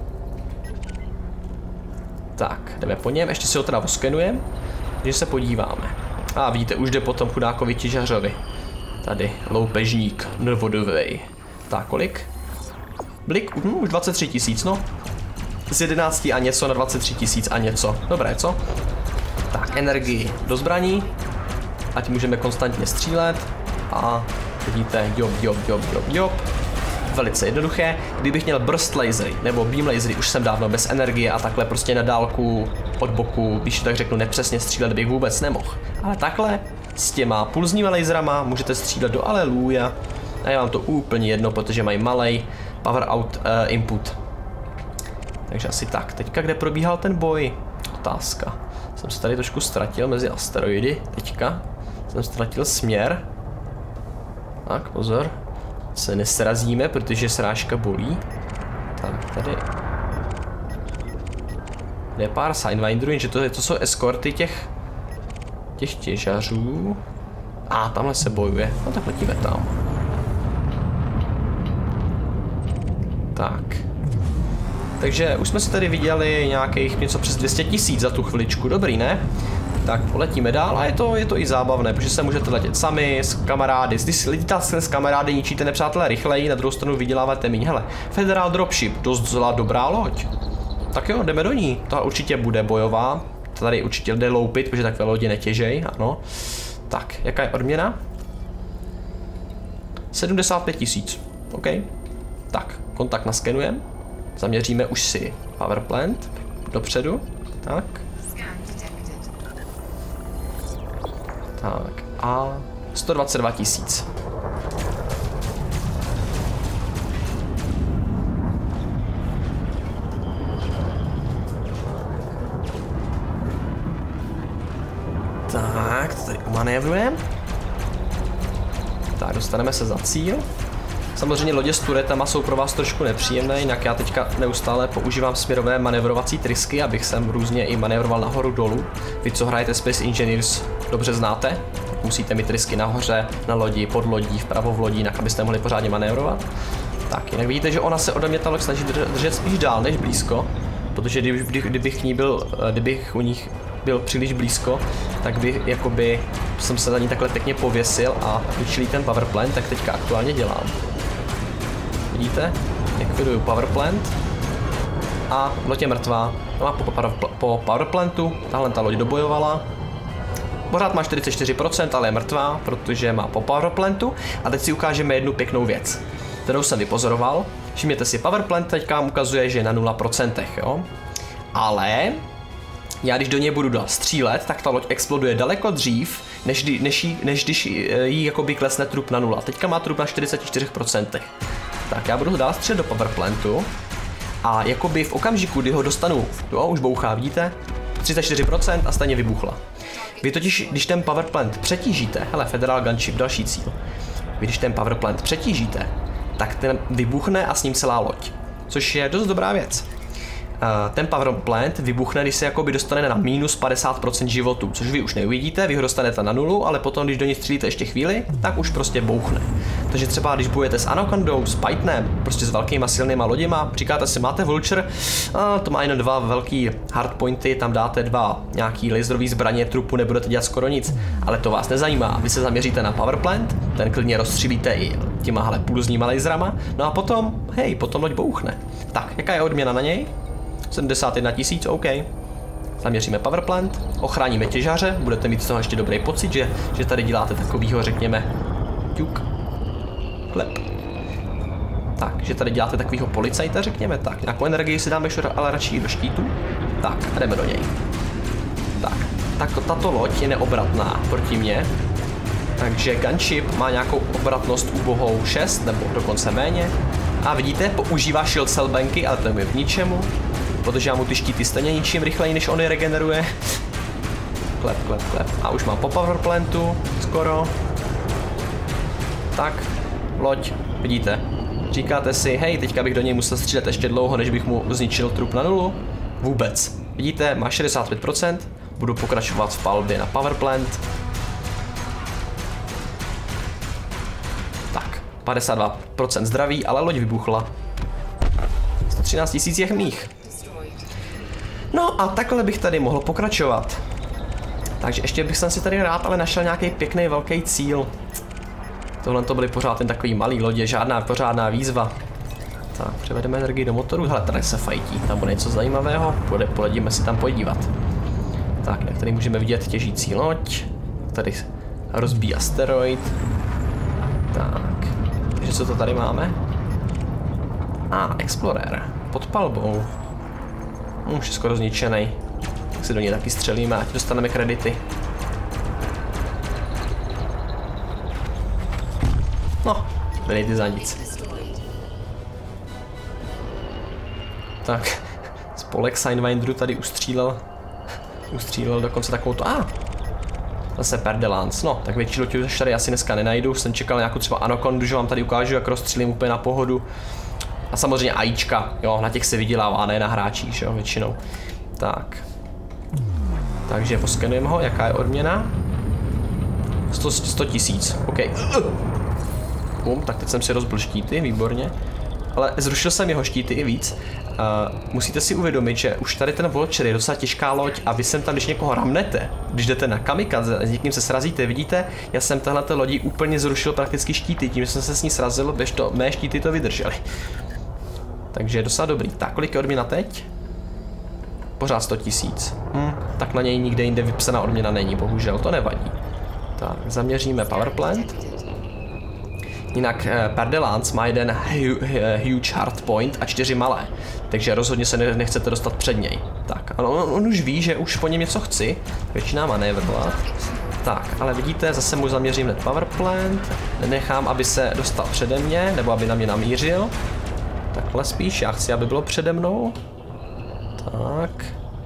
Tak, jdeme po něm, ještě si ho teda oskenujeme, takže se podíváme. A vidíte, už jde potom chudákovi těžařovi. Tady, loupežník, novodovej. Tak, kolik? Blik, hm, už dvacet tři tisíc, no. Z jedenácti a něco na dvacet tři tisíc a něco. Dobré, co? Tak, energii do zbraní. Ať můžeme konstantně střílet. A vidíte, job, job, job, job, job. Velice jednoduché. Kdybych měl burst lasery nebo beam lasery, už jsem dávno bez energie a takhle prostě na dálku od boku, když tak řeknu nepřesně střílet, bych vůbec nemohl. Ale takhle s těma pulzníma laserama můžete střílet do aleluja. A je vám to úplně jedno, protože mají malej power out uh, input. Takže asi tak. Teďka kde probíhal ten boj? Otázka. Jsem se tady trošku ztratil mezi asteroidy. Teďka jsem ztratil směr. Tak, pozor. Se nesrazíme, protože srážka bolí. Tak, tady. Tady je pár Sidewinderů, jenže to, to jsou eskorty těch těch těžařů. A ah, tamhle se bojuje. No tak letíme tam. Tak. Takže už jsme si tady viděli nějakých něco přes dvě stě tisíc za tu chviličku, dobrý, ne? Tak poletíme dál a je to, je to i zábavné, protože se můžete letět sami, s kamarády, když si letíte s kamarády, ničíte nepřátelé rychleji, na druhou stranu vyděláváte míň. Hele, Federal Dropship, dost zlá dobrá loď. Tak jo, jdeme do ní, ta určitě bude bojová, tady určitě jde loupit, protože takové lodi netěžej, ano. Tak, jaká je odměna? sedmdesát pět tisíc, OK. Tak, kontakt naskenujeme. Zaměříme už si power plant dopředu. Tak. Tak a sto dvacet dva tisíc. Tak, to tady umanévrujeme. Tak, dostaneme se za cíl. Samozřejmě lodě s turetama jsou pro vás trošku nepříjemné, jinak já teďka neustále používám směrové manévrovací trysky, abych sem různě i manévroval nahoru dolů. Vy, co hrajete Space Engineers, dobře znáte. Musíte mít trysky nahoře, na lodi, pod lodí, vpravo v lodí, jinak abyste mohli pořádně manévrovat. Tak, jinak vidíte, že ona se ode mě tak snaží držet spíš dál než blízko, protože kdyby, kdybych, k ní byl, kdybych u nich byl příliš blízko, tak by jakoby jsem se za ní takhle pěkně pověsil a vyčilí ten power plant, tak teďka aktuálně dělám. Vidíte? Likviduju powerplant a loď je mrtvá. No a po, po powerplantu tahle ta loď dobojovala. pořád má čtyřicet čtyři procent, ale je mrtvá, protože má po powerplantu. A teď si ukážeme jednu pěknou věc, kterou jsem vypozoroval. Všimněte si, powerplant teďka vám ukazuje, že je na nula procent, jo. Ale já když do něj budu dál střílet, tak ta loď exploduje daleko dřív, než, než, jí, než když jí jakoby klesne trup na nula. Teďka má trup na čtyřicet čtyři procent. Tak já budu dál střílet do powerplantu a jakoby v okamžiku, kdy ho dostanu, jo, už bouchá, vidíte? třicet čtyři procent a stejně vybuchla. Vy totiž, když ten powerplant přetížíte, hele, Federal Gunship, další cíl. Vy když ten powerplant přetížíte, tak ten vybuchne a s ním celá loď. Což je dost dobrá věc. Uh, ten powerplant vybuchne, když se jakoby dostane na minus padesát procent životů, což vy už neuvidíte, vy ho dostanete na nulu, ale potom, když do něj střílíte ještě chvíli, tak už prostě bouchne. Takže třeba když bojujete s Anacondou, s Pythonem, prostě s velkýma silnýma loděma, říkáte si, máte Vulture, uh, to má jen dva velký hardpointy, tam dáte dva nějaký laserový zbraně, trupu, nebudete dělat skoro nic, ale to vás nezajímá, vy se zaměříte na powerplant, ten klidně rozstřílíte i těma hele pulzníma laserama, no a potom, hej, potom loď bouchne. Tak, jaká je odměna na něj? sedmdesát jedna tisíc, OK. Zaměříme powerplant, ochráníme těžaře, budete mít z toho ještě dobrý pocit, že, že tady děláte takovýho, řekněme, ťuk, klep. Tak, že tady děláte takovýho policajta, řekněme, tak, nějakou energii si dáme ale radši do štítu. Tak, a jdeme do něj. Tak, tak tato loď je neobratná proti mně, takže Gunship má nějakou obratnost ubohou šest, nebo dokonce méně. A vidíte, používá shield cellbanky, ale to je mi k ničemu, protože já mu ty štíty stejně ničím rychleji, než on je regeneruje. Klep, klep, klep. A už mám po powerplantu, skoro. Tak, loď, vidíte. Říkáte si, hej, teďka bych do něj musel střílet ještě dlouho, než bych mu zničil trup na nulu. Vůbec. Vidíte, má šedesát pět procent, budu pokračovat v palbě na powerplant. Tak, padesát dva procent zdraví, ale loď vybuchla. sto třináct tisíc je mých. No a takhle bych tady mohl pokračovat. Takže ještě bych jsem si tady rád ale našel nějaký pěkný velký cíl. Tohle to byly pořád jen takový malý lodě, žádná pořádná výzva. Tak, převedeme energii do motoru, hele, tady se fajtí, tam bude něco zajímavého, poledíme si tam podívat. Tak, jak tady můžeme vidět těžící loď, tady rozbíjí asteroid. Tak, takže co to tady máme? A, ah, Explorer, pod palbou. Už je skoro zničený. Tak si do něj taky střelíme, ať dostaneme kredity. No, nedejte za nic. Tak, spolek Signwinderu tady ustřílel. Ustřílel dokonce takovou to. A! Ah, zase Perdelance. No, tak větší loď už tady asi dneska nenajdu. Jsem čekal nějakou třeba Anacondu, že vám tady ukážu, jak rozstřílím úplně na pohodu. A samozřejmě AIčka, jo, na těch se vydělává, ne na hráčích, jo, většinou. Tak. Takže poskenujeme ho, jaká je odměna? sto tisíc, OK. Bum, tak teď jsem si rozbil štíty, výborně. Ale zrušil jsem jeho štíty i víc. Uh, musíte si uvědomit, že už tady ten Vulture je docela těžká loď a vy sem tam, když někoho ramnete, když jdete na kamikaze, s někým se srazíte, vidíte, já jsem tahle lodi úplně zrušil prakticky štíty, tím, že jsem se s ní srazil, bež to mé štíty to vydržely. Takže je docela dobrý. Tak, kolik je odměna teď? Pořád sto tisíc. Hm, tak na něj nikde jinde vypsaná odměna není, bohužel, to nevadí. Tak, zaměříme powerplant. Jinak eh, Perdelance má jeden hu, huge hardpoint a čtyři malé, takže rozhodně se ne, nechcete dostat před něj. Tak, ale on, on už ví, že už po něm něco chci, většina manévrovat. Tak, ale vidíte, zase mu zaměřím hned powerplant, nenechám, aby se dostal přede mě, nebo aby na mě namířil. Takhle spíš, já chci, aby bylo přede mnou. Tak.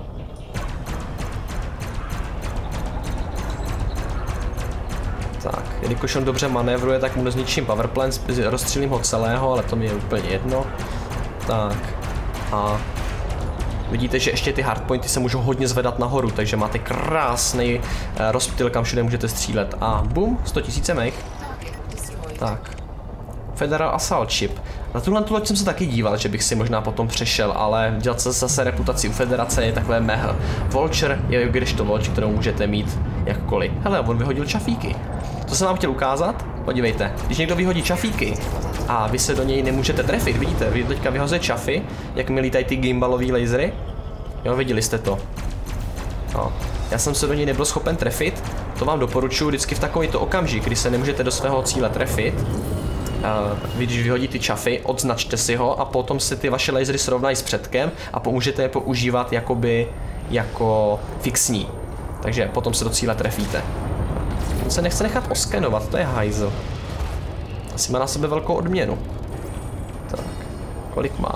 Tak, jelikož on dobře manévruje, tak mu nezničím powerplant, rozstřílím ho celého, ale to mi je úplně jedno. Tak. A vidíte, že ještě ty hardpointy se můžou hodně zvedat nahoru, takže máte krásný eh, rozptyl, kam všude můžete střílet. A bum, sto tisíc mých. Tak. Federal Assault Ship. Na tuhle tu loď jsem se taky díval, že bych si možná potom přešel, ale dělat se zase reputaci u Federace je takové mehl. Vulture je když to loď, kterou můžete mít jakkoliv. Hele, on vyhodil čafíky. Co jsem vám chtěl ukázat? Podívejte, když někdo vyhodí čafíky a vy se do něj nemůžete trefit, vidíte, vy teďka vyhozuje čafy, jak mi lítají ty gimbalový lasery. Jo, viděli jste to. No. Já jsem se do něj nebyl schopen trefit, To vám doporučuji vždycky v takovýto okamžik, kdy se nemůžete do svého cíle trefit. Uh, vy když vyhodí ty čafy, odznačte si ho a potom se ty vaše lasery srovnají s předkem a pomůžete je používat jakoby jako fixní. Takže potom se do cíle trefíte. On se nechce nechat oskenovat, to je hajzl. Asi má na sebe velkou odměnu. Tak, kolik má?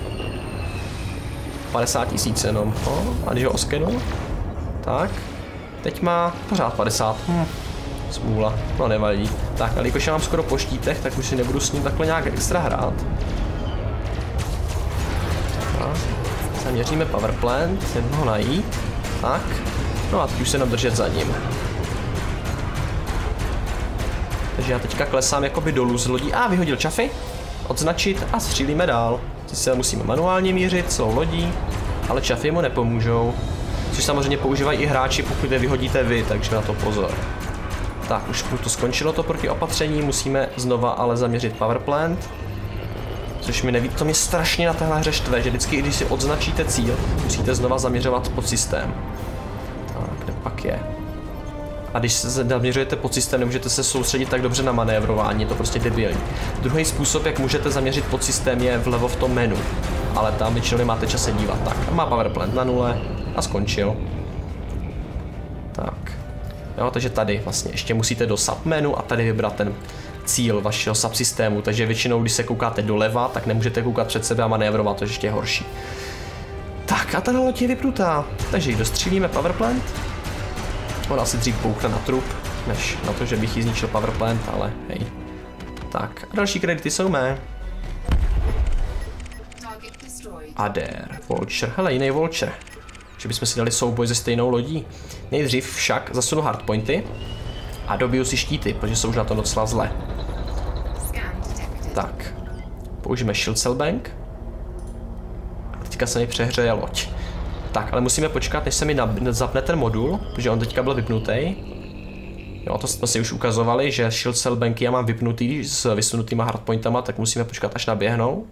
padesát tisíc jenom. No, a když ho oskenu, tak, teď má pořád padesát. Hm. Smůla, no nevadí. Tak, ale jakož já mám skoro po štítech, tak už si nebudu s ním takhle nějak extra hrát. Tak, zaměříme power plant, jdeme ho najít. Tak, no a teď už se jenom držet za ním. Takže já teďka klesám jakoby dolů z lodí. A, vyhodil čafy, odznačit a střílíme dál. Teď se musíme manuálně mířit celou lodí, ale čafy mu nepomůžou. Což samozřejmě používají i hráči, pokud je vyhodíte vy, takže na to pozor. Tak, už to skončilo to proti opatření, musíme znova ale zaměřit power plant. Což mi neví, to mě strašně na téhle hře štve, že vždycky, když si odznačíte cíl, musíte znova zaměřovat pod systém. Tak, kde pak je? A když se zaměřujete pod systém, nemůžete se soustředit tak dobře na manévrování, je to prostě debilní. Druhý způsob, jak můžete zaměřit pod systém, je vlevo v tom menu. Ale tam většinou nemáte čas se dívat. Tak, má power plant na nule a skončil. Tak. Jo, takže tady vlastně ještě musíte do submenu a tady vybrat ten cíl vašeho subsystému, takže většinou, když se koukáte doleva, tak nemůžete koukat před sebe a manévrovat, to je ještě horší. Tak a ta loď je vypnutá, takže ji dostřílíme power plant. Ona asi dřív bouchne na trup, než na to, že bych jí zničil power plant, ale hej. Tak a další kredity jsou mé. Adair, Vulture, hele jiný Vulture. Že bychom si dali souboj se stejnou lodí. Nejdřív však zasunu hardpointy a dobiju si štíty, protože jsou už na to docela zle. Tak, použijeme Shield Cell Bank. A teďka se mi přehřeje loď. Tak, ale musíme počkat, než se mi zapne ten modul, protože on teďka byl vypnutý. Jo, to jsme si už ukazovali, že Shield Cell Banky já mám vypnutý s vysunutýma hardpointama, tak musíme počkat, až naběhnou.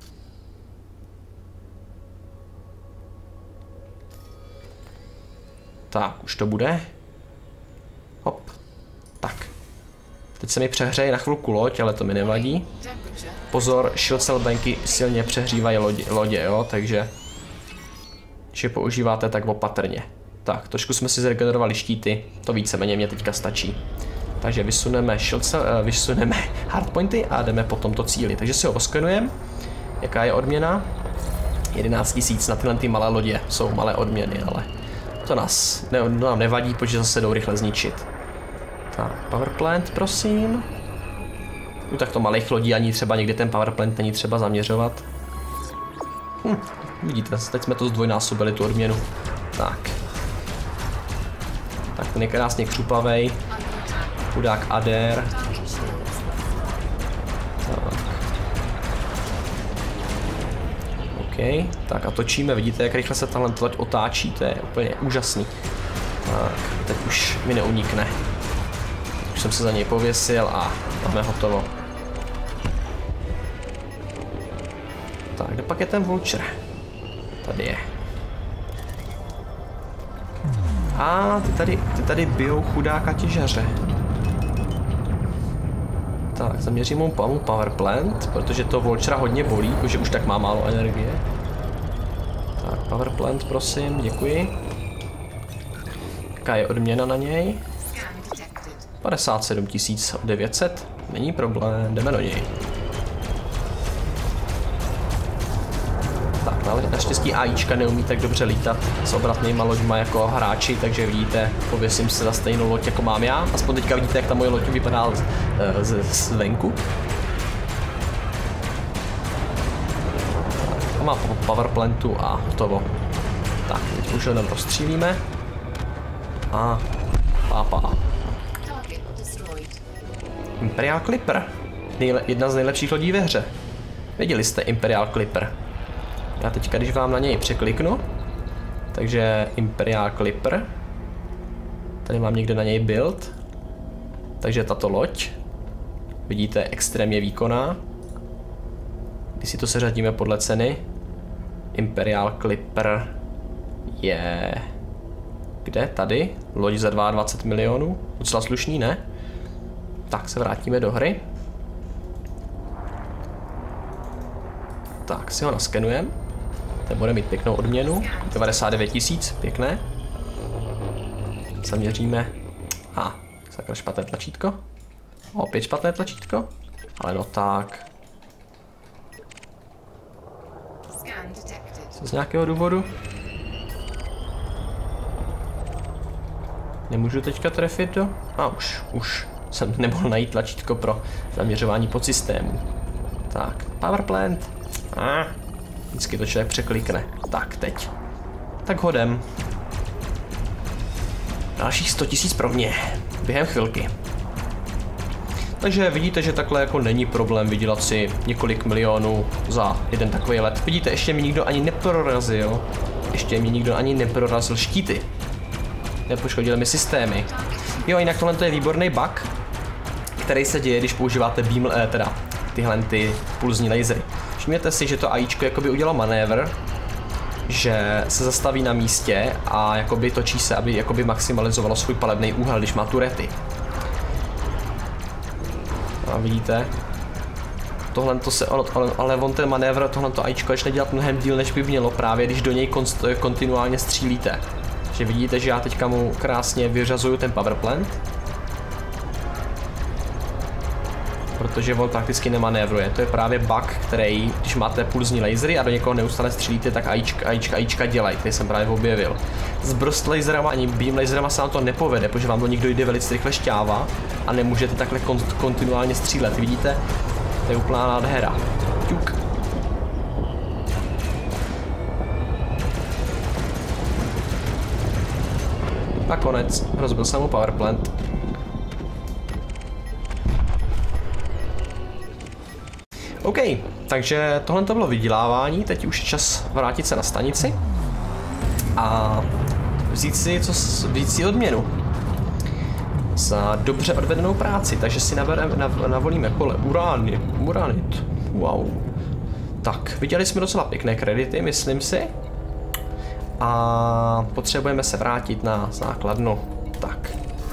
Tak, už to bude. Hop. Tak. Teď se mi přehřeje na chvilku loď, ale to mi nevadí. Pozor, Shield Cell Banky silně přehřívají lodě, lodě, jo, takže když je používáte, tak opatrně. Tak, trošku jsme si zregenerovali štíty, to víceméně mě teďka stačí. Takže vysuneme, shield cell, vysuneme hardpointy a jdeme po tomto cíli. Takže si ho oskenujeme. Jaká je odměna? jedenáct tisíc na tyhle ty malé lodě jsou malé odměny, ale to nás ne, nám nevadí, protože zase jdou rychle zničit. Tak, power plant, prosím. U takto malých lodí ani třeba někdy ten power plant není třeba zaměřovat. Hm, vidíte, teď jsme to zdvojnásobili, tu odměnu. Tak. Tak ten je krásně křupavej. Chudák Adair. Tak. OK, tak a točíme, vidíte, jak rychle se tahle loď otáčí, to je úplně úžasný. Tak, teď už mi neunikne. Už jsem se za něj pověsil a máme hotovo. Tak, kde pak je ten Vulture? Tady je. A ty tady, ty tady bijou chudáka těžaře. Tak, zaměřím mu power plant, protože to Vultura hodně bolí, protože už tak má málo energie. Tak, power plant, prosím, děkuji. Jaká je odměna na něj? padesát sedm tisíc devět set, není problém, jdeme do něj. Tak, ale naštěstí AIčka neumí tak dobře lítat s obratnýma loďma jako hráči, takže vidíte, pověsím se za stejnou loď jako mám já. Aspoň teďka vidíte, jak ta moje loď vypadá z, z, z venku. Tak, a má power plantu a hotovo. Tak, teď už jenom rozstřílíme. A pápa. Imperial Clipper. Nejle, jedna z nejlepších lodí ve hře. Viděli jste Imperial Clipper. Já teďka, když vám na něj překliknu, takže Imperial Clipper, tady mám někde na něj build, takže tato loď, vidíte, extrémně výkonná. Když si to seřadíme podle ceny, Imperial Clipper je Kde? Tady. Loď za dvacet dva milionů. Docela slušný, ne? Tak se vrátíme do hry. Tak si ho naskenujeme. Ten bude mít pěknou odměnu. devadesát devět tisíc, pěkné. Zaměříme. A, ah, sakra, špatné tlačítko. Opět špatné tlačítko. Ale no tak. Co z nějakého důvodu? Nemůžu teďka trefit do... A ah, už, už jsem nemohl najít tlačítko pro zaměřování pod systému. Tak, power plant. Ah, vždycky to člověk překlikne. Tak, teď. Tak hodem. Dalších sto tisíc pro mě. Během chvilky. Takže vidíte, že takhle jako není problém vydělat si několik milionů za jeden takový let. Vidíte, ještě mi nikdo ani neprorazil. Ještě mi nikdo ani neprorazil štíty. Nepoškodili mi systémy. Jo, jinak tohle je výborný bug, který se děje, když používáte beam, eh, teda tyhle ty pulzní lasery. Všimněte si, že to AIčko jakoby udělalo manévr, že se zastaví na místě a jakoby točí se, aby jakoby maximalizovalo svůj palebný úhel, když má turety. A vidíte? Tohle to se, ale, ale on ten manévr, tohle to AIčko začne dělat mnohem díl, než by mělo, právě když do něj konst, kontinuálně střílíte. Takže vidíte, že já teďka mu krásně vyřazuju ten power plant. Protože on prakticky nemanévruje. To je právě bug, který, když máte pulzní lasery a do někoho neustále střílíte, tak AIčka, AIčka, AIčka dělají, který jsem právě objevil. S burst laserama ani beam laserama se vám to nepovede, protože vám do nich dojde velice rychle šťáva a nemůžete takhle kon kontinuálně střílet. Vidíte? To je úplná nádhera. Ťuk. A konec. Rozbil jsem mu power plant. OK, takže tohle to bylo vydělávání, teď už je čas vrátit se na stanici a vzít si, co, vzít si odměnu za dobře odvedenou práci, takže si nabereme, nav, navolíme kole urány, uranit, wow. Tak, viděli jsme docela pěkné kredity, myslím si, a potřebujeme se vrátit na základnu, tak.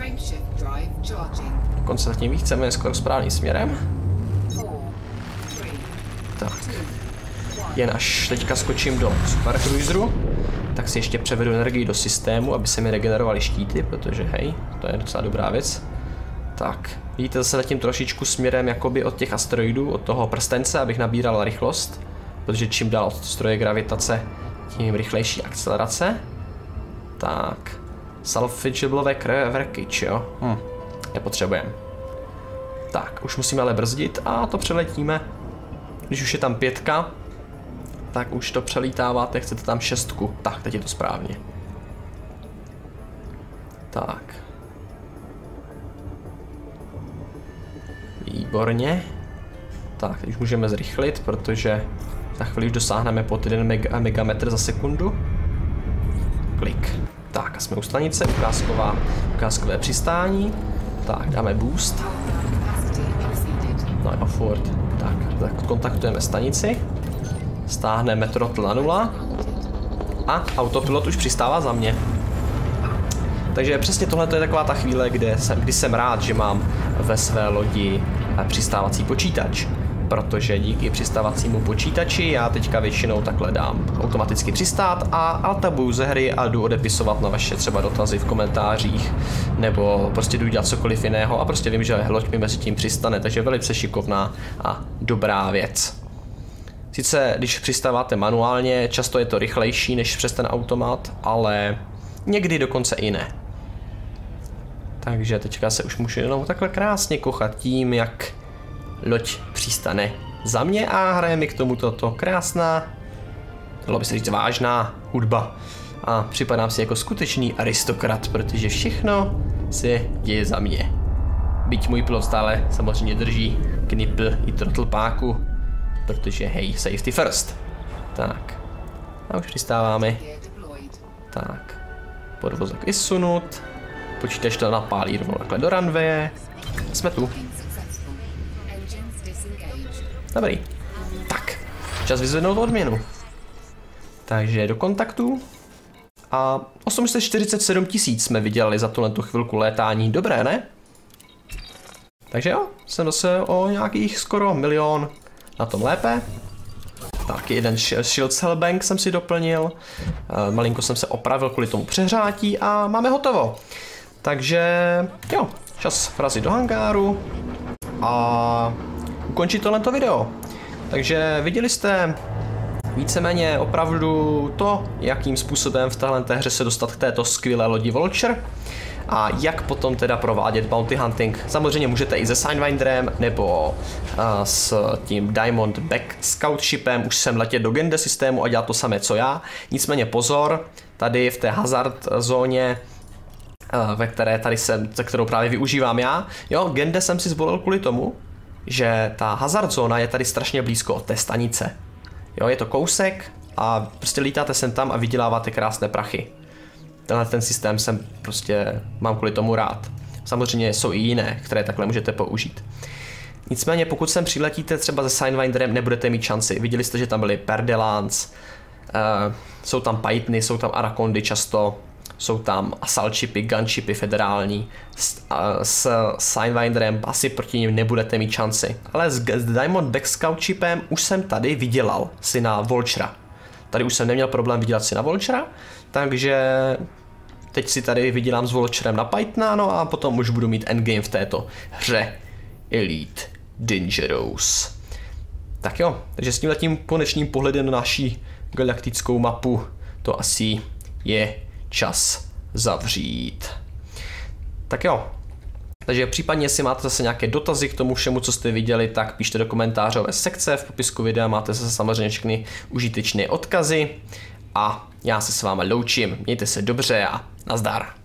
Dokonce zatím chceme skoro správným směrem. Tak, jen až teďka skočím do super cruiseru, tak si ještě převedu energii do systému, aby se mi regenerovaly štíty, protože hej, to je docela dobrá věc. Tak, vidíte, zase letím trošičku směrem jakoby od těch asteroidů, od toho prstence, abych nabíral rychlost, protože čím dál od stroje gravitace, tím rychlejší akcelerace. Tak, salvageable wreckage, jo, hm, nepotřebujeme. Tak, už musíme ale brzdit a to přeletíme. Když už je tam pětka, tak už to přelítáváte, chcete tam šestku. Tak, teď je to správně. Tak. Výborně. Tak, teď už můžeme zrychlit, protože za chvíli už dosáhneme pod jeden megametr za sekundu. Klik. Tak, a jsme u stanice, ukázková, ukázkové přistání. Tak, dáme boost. No a furt. Tak, tak kontaktujeme stanici, stáhneme throttle na nula a autopilot už přistává za mě. Takže přesně tohle je taková ta chvíle, kde jsem, kdy jsem rád, že mám ve své lodi přistávací počítač. Protože díky přistávacímu počítači já teďka většinou takhle dám automaticky přistát a altabuju ze hry a jdu odepisovat na vaše třeba dotazy v komentářích nebo prostě jdu dělat cokoliv jiného a prostě vím, že loď mi mezi tím přistane, takže velice šikovná a dobrá věc. Sice když přistáváte manuálně, často je to rychlejší než přes ten automat, ale někdy dokonce i ne. Takže teďka se už můžu jenom takhle krásně kochat tím, jak loď přistane za mě a hraje mi k tomu toto krásná, dalo by se říct vážná hudba. A připadám si jako skutečný aristokrat, protože všechno se děje za mě. Byť můj pilot stále samozřejmě drží knipl i throttle páku, protože hej, safety first. Tak, a už přistáváme. Tak, podvozek vysunut, počítač to napálí rovnou takhle do runwaye. Jsme tu. Dobrý. Tak, čas vyzvednout odměnu. Takže do kontaktu A osm set čtyřicet sedm tisíc jsme vydělali za tuhle chvilku létání. Dobré, ne? Takže jo, jsem zase o nějakých skoro milion na tom lépe. Tak jeden Shield Hellbank jsem si doplnil. Malinko jsem se opravil kvůli tomu přehrátí a máme hotovo. Takže jo, čas vrazit do hangáru a ukončit tohleto video. Takže viděli jste víceméně opravdu to, jakým způsobem v téhle hře se dostat k této skvělé lodi Vulture a jak potom teda provádět bounty hunting. Samozřejmě můžete i se Sidevinderem nebo uh, s tím Diamond Back Scout Shipem už sem letět do Gende systému a dělat to samé co já. Nicméně pozor, tady v té hazard zóně, uh, ve které tady jsem, za kterou právě využívám já, jo, Gende jsem si zvolil kvůli tomu, že ta hazard zóna je tady strašně blízko od té stanice. Jo, je to kousek a prostě lítáte sem tam a vyděláváte krásné prachy. Tenhle ten systém jsem prostě mám kvůli tomu rád. Samozřejmě jsou i jiné, které takhle můžete použít. Nicméně pokud sem přiletíte třeba se Sidevinderem, nebudete mít šanci. Viděli jste, že tam byly Perdelans, uh, jsou tam Pythony, jsou tam Arakondy často, jsou tam Assault Shipy, Gun Shipy federální. S, uh, s Sidevinderem asi proti nim nebudete mít šanci. Ale s, s Diamond Back Scout Shipem už jsem tady vydělal si na Vulture. Tady už jsem neměl problém vydělat si na Vulture, takže teď si tady vydělám s Vulturem na Pythona, no a potom už budu mít endgame v této hře Elite Dangerous. Tak jo, takže s tímhletím konečným pohledem na naší galaktickou mapu to asi je čas zavřít. Tak jo, takže případně, jestli máte zase nějaké dotazy k tomu všemu, co jste viděli, tak pište do komentářové sekce, v popisku videa máte zase samozřejmě všechny užitečné odkazy a já se s vámi loučím, mějte se dobře a nazdar.